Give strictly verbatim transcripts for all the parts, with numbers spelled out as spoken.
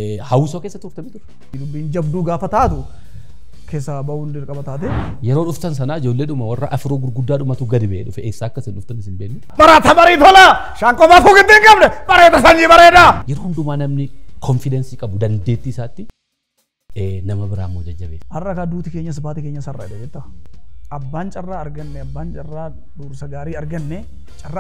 Hawwisoo keessa turte bitu. Dubbiin jabduu gaafa taatu keessa ba'uun dirqama taate. Yeroo dhuftan sanaa ijoolleedhuma warra afuroo gurguddaadhumatu gadi ba'ee dhufe eessaa akkasiin dhuftan isin beeknu. Baraata barii tola shaanqoo baafuu gidduu hin qabne bareeda sanyii bareeda. Yeroo hundumaa namni konfidensii qabu dandeettii isaatti nama biraa immoo jajjabeessa. Har'a kaa duuti keenyas baate keenyas har'a jedha jetta. Abbaan carraa arganne abbaan carraa dursa gaarii arganne carraa.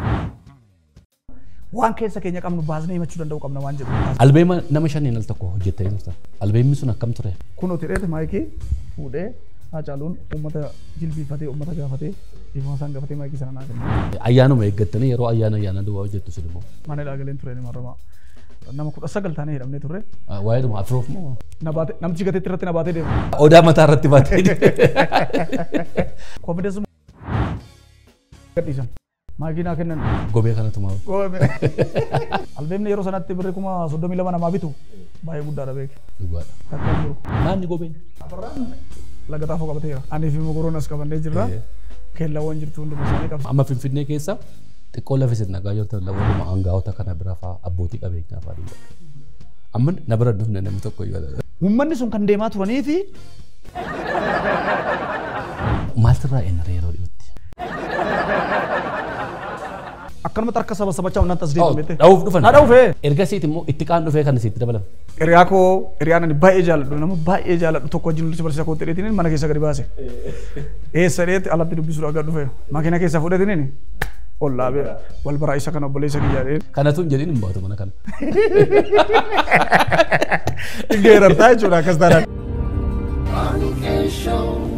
Waan keessa keenya qabnu baasnee himachuu danda'u qabna waan jedhu. Albeema nama shaniin al tokko hojjettanii turtan. Albeemni sun akkam ture? Kun hoteelee maayikii fuudhee Haacaaluun uummata jilbiifatee uummata gaafatee ifuma isaan gaafatee maayikii sana naa kenna. Ayyaanuma eeggattanii yeroo ayyaana ayyaana duwwaa hojjettu sun immoo. Mana ilaaleen ture marrama. Nama kudha sagal taanee hidhamnee turre. Waa'ee dhuma afroof moo? Namtichi gateetti irratti na baatee deema. Odaa mataa irratti baatee deema. Konfidensi gadhiisan. Maakinaa kennan. Gobee kanatu maa? Gobee. Albeemni yeroo sanatti birri kuma soddomii lama namaa bitu baay'ee guddaadha beeke. Dhugaadha. Takkaan jiru. Naanni gobeen? Afarraan laga xaafoo qabateera. Ani fi mogoroon as qabannee jirra. Keellawwan jirtu hunduma isaanii qabsa. Amma Finfinnee keessa xiqqoo lafa isin nagaa yoo ta'u lafa aangaa'ota kana bira fa'aa abbootii qabeenyaa fa'aa dhugaadha. Amma na bira dhufne namni tokko yoo ta'u. Uummanni sun kan deemaa turanii fi maaltirraa eenyaree yeroo dhiyootti? Akkanumatti harka saba sabachaa uummanni as deemte. Dhahuuf dhufan. Na dhufee. Ergasiiti immoo itti kaan dhufee kan isitti dabalan. Hiriyaa koo hiriyaan ani baay'ee jaalladhu nama baay'ee jaalladhu tokko wajjin lulisi barsiisaa kootti dheetiniin mana keessa gadi baase. Eessa dheetti alatti dubbisuudhaaf gad dhufe. Makiina keessa fudhatiniin ollaa bee wal baraa isa kana obboleessa kiyyaadheen. Kanatu hin jedhin hin baatu mana kana. Geerartaa jechuudha akkas taanaan.